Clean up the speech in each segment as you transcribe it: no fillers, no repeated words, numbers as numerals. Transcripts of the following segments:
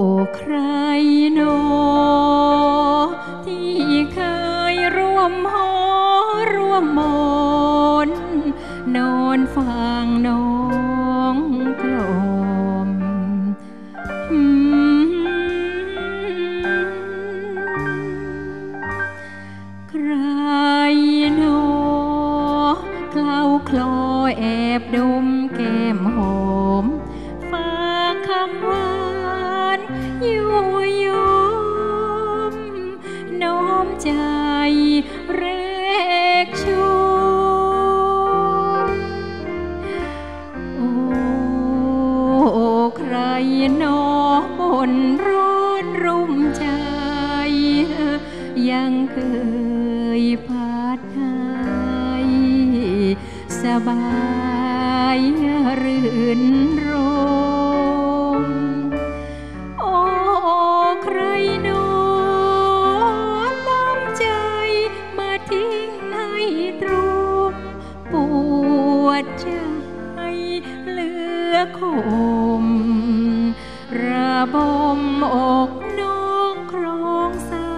ใครโนที่เคยร่วมหอร่วมมนนอนฟังน้องกลมใครโนเคล้าคลอแอบดมแก้มหอมฝากคำหวานยั่วยมน้อมใจแรกชูโอ้ใครหนอบนร้อนรุ่มใจยังเคยพัดให้สบายรื่นรมโอ้ใครโน้น้ำใจมาทิ้งให้ตรมปวดใจเหลือคมระบมอกน้องครองเศร้า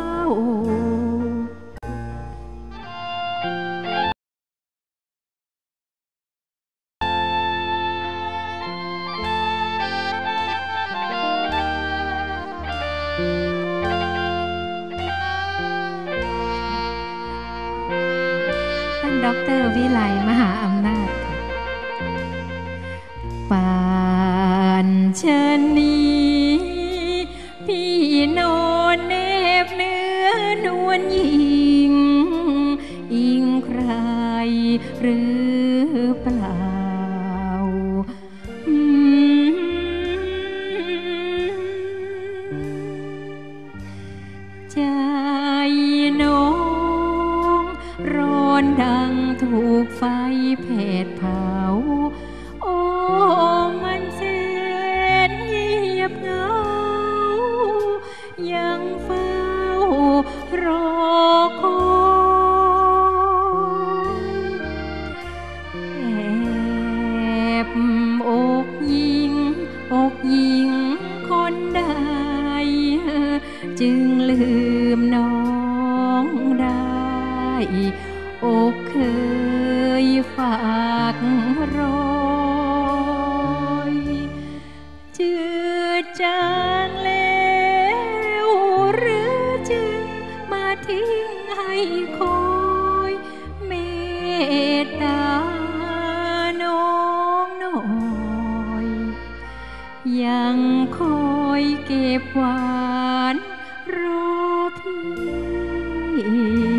ท่านดร.วิไลมหาอำนาจป่านชะนี้พี่นอนแนบเนื้อนวลหญิงอิงใครหรือเปล่าใจน้องร้อนดังถูกไฟแผดเผาโอ้มันแสนเงียบเหงายังเฝ้ารอคอยแอบอกหญิงคนใดจึงลืมน้องได้อกเคยฝากรอยจืดจางแล้วหรือจึงมาทิ้งให้คอยเมตตาน้องหน่อยยังคอยเก็บหวานรอพี่